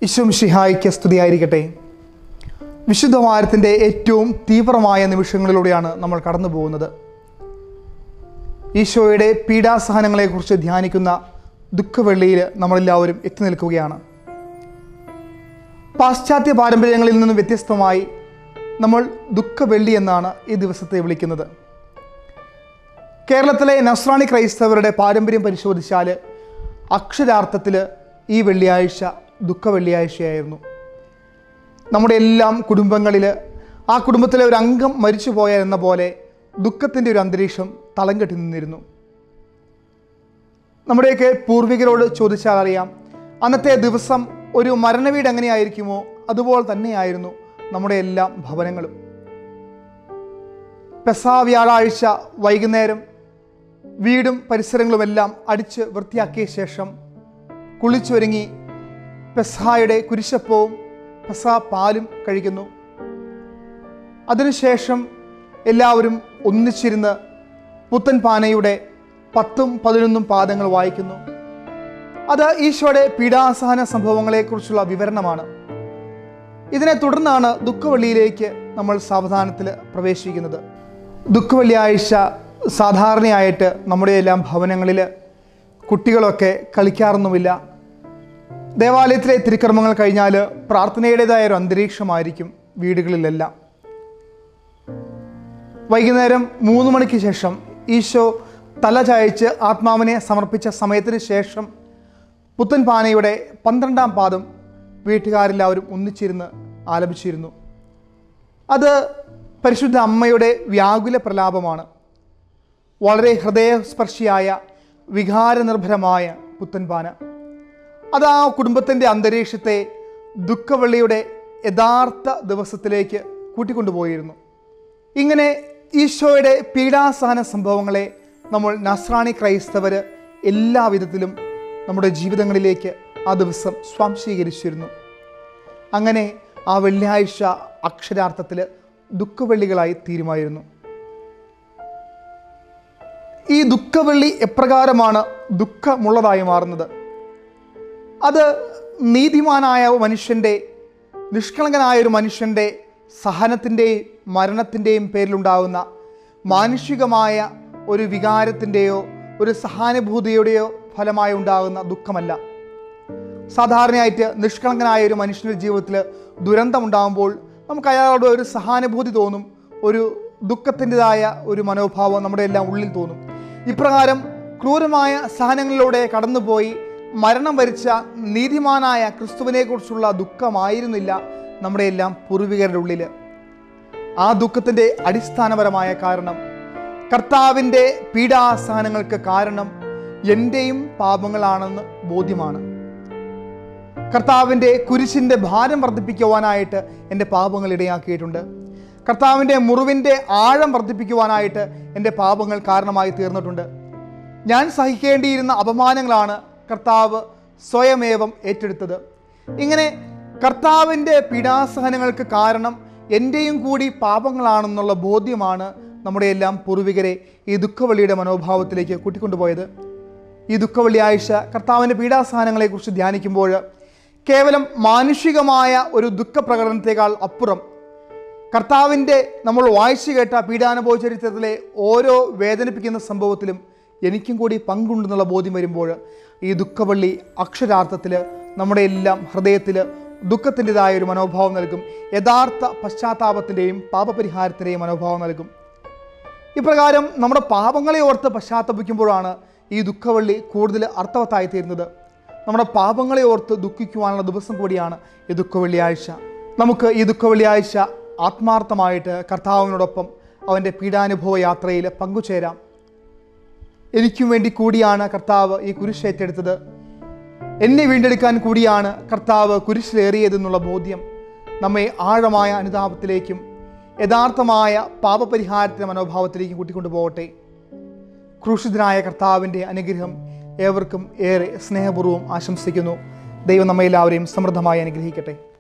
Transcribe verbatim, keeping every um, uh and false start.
ഈശോ മിശിഹായ്ക്ക് സ്തുതിയായിരിക്കട്ടെ. വിശുദ്ധ വാരത്തിൻ്റെ ഏറ്റവും തീവ്രമായ നിമിഷങ്ങളിലൂടെയാണ് നമ്മൾ കടന്നു പോകുന്നത്. ഈശോയുടെ പീഡാസഹനങ്ങളെക്കുറിച്ച് ധ്യാനിക്കുന്ന ദുഃഖവെള്ളിയിൽ നമ്മളെല്ലാവരും എത്തി നിൽക്കുകയാണ്. പാശ്ചാത്യ പാരമ്പര്യങ്ങളിൽ നിന്നും വ്യത്യസ്തമായി നമ്മൾ ദുഃഖവെള്ളി എന്നാണ് ഈ ദിവസത്തെ വിളിക്കുന്നത്. കേരളത്തിലെ നസ്രാണി ക്രൈസ്തവരുടെ പാരമ്പര്യം പരിശോധിച്ചാൽ അക്ഷരാർത്ഥത്തിൽ ഈ വെള്ളിയാഴ്ച ദുഃഖവെള്ളിയാഴ്ചയായിരുന്നു. നമ്മുടെ എല്ലാം കുടുംബങ്ങളിൽ ആ കുടുംബത്തിലെ ഒരു അംഗം മരിച്ചുപോയ എന്ന പോലെ ദുഃഖത്തിൻ്റെ ഒരു അന്തരീക്ഷം തളം കെട്ടി നിന്നിരുന്നു. നമ്മുടെയൊക്കെ പൂർവികരോട് ചോദിച്ചാൽ അറിയാം, അന്നത്തെ ദിവസം ഒരു മരണവീട് എങ്ങനെയായിരിക്കുമോ അതുപോലെ തന്നെയായിരുന്നു നമ്മുടെ എല്ലാ ഭവനങ്ങളും. പെസഹ വ്യാഴാഴ്ച വൈകുന്നേരം വീടും പരിസരങ്ങളുമെല്ലാം അടിച്ച് വൃത്തിയാക്കിയ ശേഷം കുളിച്ചൊരുങ്ങി പെസഹായുടെ കുരിശപ്പവും പെസഹ പാലും കഴിക്കുന്നു. അതിനുശേഷം എല്ലാവരും ഒന്നിച്ചിരുന്ന് പുത്തൻ പാനയുടെ പത്തും പതിനൊന്നും പാദങ്ങൾ വായിക്കുന്നു. അത് ഈശോയുടെ പീഡാസഹന സംഭവങ്ങളെക്കുറിച്ചുള്ള വിവരണമാണ്. ഇതിനെ തുടർന്നാണ് ദുഃഖവെള്ളിയിലേക്ക് നമ്മൾ സാവധാനത്തിൽ പ്രവേശിക്കുന്നത്. ദുഃഖവെള്ളിയാഴ്ച സാധാരണയായിട്ട് നമ്മുടെ എല്ലാം ഭവനങ്ങളിൽ കുട്ടികളൊക്കെ കളിക്കാറൊന്നുമില്ല. ദേവാലയത്തിലെ തിരുക്കർമ്മങ്ങൾ കഴിഞ്ഞാൽ പ്രാർത്ഥനയുടേതായ ഒരു അന്തരീക്ഷമായിരിക്കും വീടുകളിലെല്ലാം. വൈകുന്നേരം മൂന്ന് മണിക്ക് ശേഷം ഈശോ തല ചായച്ച് ആത്മാവിനെ സമർപ്പിച്ച സമയത്തിന് ശേഷം പുത്തൻ പാനയുടെ പന്ത്രണ്ടാം പാദം വീട്ടുകാരെല്ലാവരും ഒന്നിച്ചിരുന്ന് ആലപിച്ചിരുന്നു. അത് പരിശുദ്ധ അമ്മയുടെ വ്യാകുല പ്രലാപമാണ്. വളരെ ഹൃദയസ്പർശിയായ വികാരനിർഭരമായ പുത്തൻ പാന അത് ആ കുടുംബത്തിൻ്റെ അന്തരീക്ഷത്തെ ദുഃഖവെള്ളിയുടെ യഥാർത്ഥ ദിവസത്തിലേക്ക് കൂട്ടിക്കൊണ്ടുപോയിരുന്നു. ഇങ്ങനെ ഈശോയുടെ പീഡാസഹന സംഭവങ്ങളെ നമ്മൾ നസ്രാണി ക്രൈസ്തവർ എല്ലാവിധത്തിലും നമ്മുടെ ജീവിതങ്ങളിലേക്ക് ആ ദിവസം സ്വാംശീകരിച്ചിരുന്നു. അങ്ങനെ ആ വെള്ളിയാഴ്ച അക്ഷരാർത്ഥത്തിൽ ദുഃഖവെള്ളികളായി തീരുമായിരുന്നു. ഈ ദുഃഖവെള്ളി എപ്രകാരമാണ് ദുഃഖമുള്ളതായി മാറുന്നത്? അത് നീതിമാനായ മനുഷ്യൻ്റെ, നിഷ്കളങ്കനായ ഒരു മനുഷ്യൻ്റെ സഹനത്തിൻ്റെയും മരണത്തിൻ്റെയും പേരിലുണ്ടാകുന്ന മാനുഷികമായ ഒരു വികാരത്തിൻ്റെയോ ഒരു സഹാനുഭൂതിയുടെയോ ഫലമായി ഉണ്ടാകുന്ന ദുഃഖമല്ല. സാധാരണയായിട്ട് നിഷ്കളങ്കനായ ഒരു മനുഷ്യൻ്റെ ജീവിതത്തിൽ ദുരന്തമുണ്ടാകുമ്പോൾ നമുക്ക് അയാളോട് ഒരു സഹാനുഭൂതി തോന്നും, ഒരു ദുഃഖത്തിൻ്റെതായ ഒരു മനോഭാവം നമ്മുടെ എല്ലാം ഉള്ളിൽ തോന്നും. ഇപ്രകാരം ക്രൂരമായ സഹനങ്ങളിലൂടെ കടന്നുപോയി മരണം വരിച്ച നീതിമാനായ ക്രിസ്തുവിനെ കുറിച്ചുള്ള ദുഃഖമായിരുന്നില്ല നമ്മുടെ എല്ലാം പൂർവികരുടെ ഉള്ളിൽ. ആ ദുഃഖത്തിൻ്റെ അടിസ്ഥാനപരമായ കാരണം, കർത്താവിൻ്റെ പീഡാസഹനങ്ങൾക്ക് കാരണം എൻ്റെയും പാപങ്ങളാണെന്ന് ബോധ്യമാണ്. കർത്താവിൻ്റെ കുരിശിൻ്റെ ഭാരം വർദ്ധിപ്പിക്കുവാനായിട്ട് എൻ്റെ പാപങ്ങൾ ഇടയാക്കിയിട്ടുണ്ട്. കർത്താവിൻ്റെ മുറിവിൻ്റെ ആഴം വർദ്ധിപ്പിക്കുവാനായിട്ട് എൻ്റെ പാപങ്ങൾ കാരണമായി തീർന്നിട്ടുണ്ട്. ഞാൻ സഹിക്കേണ്ടിയിരുന്ന അപമാനങ്ങളാണ് കർത്താവ് സ്വയമേവം ഏറ്റെടുത്തത്. ഇങ്ങനെ കർത്താവിൻ്റെ പീഡാസഹനങ്ങൾക്ക് കാരണം എൻ്റെയും കൂടി പാപങ്ങളാണെന്നുള്ള ബോധ്യമാണ് നമ്മുടെ എല്ലാം പൂർവികരെ ഈ ദുഃഖവെള്ളിയുടെ മനോഭാവത്തിലേക്ക് കൂട്ടിക്കൊണ്ടുപോയത്. ഈ ദുഃഖവെള്ളിയാഴ്ച കർത്താവിൻ്റെ പീഡാസഹനങ്ങളെക്കുറിച്ച് ധ്യാനിക്കുമ്പോൾ കേവലം മാനുഷികമായ ഒരു ദുഃഖപ്രകടനത്തെക്കാൾ അപ്പുറം കർത്താവിൻ്റെ നമ്മൾ വായിച്ചു കേട്ട പീഡാനുഭവ ചരിത്രത്തിലെ ഓരോ വേദനിപ്പിക്കുന്ന സംഭവത്തിലും എനിക്കും കൂടി പങ്കുണ്ടെന്നുള്ള ബോധ്യം വരുമ്പോൾ ഈ ദുഃഖവെള്ളി അക്ഷരാർത്ഥത്തിൽ നമ്മുടെ എല്ലാം ഹൃദയത്തിൽ ദുഃഖത്തിൻ്റെതായ ഒരു മനോഭാവം നൽകും. യഥാർത്ഥ പശ്ചാത്താപത്തിൻ്റെയും പാപപരിഹാരത്തിൻ്റെയും മനോഭാവം നൽകും. ഇപ്രകാരം നമ്മുടെ പാപങ്ങളെ ഓർത്ത് പശ്ചാത്തപിക്കുമ്പോഴാണ് ഈ ദുഃഖവെള്ളി കൂടുതൽ അർത്ഥവത്തായി തീരുന്നത്. നമ്മുടെ പാപങ്ങളെ ഓർത്ത് ദുഃഖിക്കുവാനുള്ള ദിവസം കൂടിയാണ് ഈ ദുഃഖവെള്ളിയാഴ്ച. നമുക്ക് ഈ ദുഃഖവെള്ളിയാഴ്ച ആത്മാർത്ഥമായിട്ട് കർത്താവിനോടൊപ്പം അവൻ്റെ പീഡാനുഭവ യാത്രയിൽ പങ്കുചേരാം. എനിക്കും വേണ്ടി കൂടിയാണ് കർത്താവ് ഈ കുരിശേറ്റെടുത്തത്, എന്നെ വീണ്ടെടുക്കാൻ കൂടിയാണ് കർത്താവ് കുരിശിലേറിയതെന്നുള്ള ബോധ്യം നമ്മെ ആഴമായ അനുതാപത്തിലേക്കും യഥാർത്ഥമായ പാപപരിഹാരത്തിൻ്റെ മനോഭാവത്തിലേക്കും കൂട്ടിക്കൊണ്ടുപോകട്ടെ. ക്രൂശിതനായ കർത്താവിൻ്റെ അനുഗ്രഹം ഏവർക്കും ഏറെ സ്നേഹപൂർവ്വം ആശംസിക്കുന്നു. ദൈവം നമ്മെ എല്ലാവരെയും സമൃദ്ധമായി അനുഗ്രഹിക്കട്ടെ.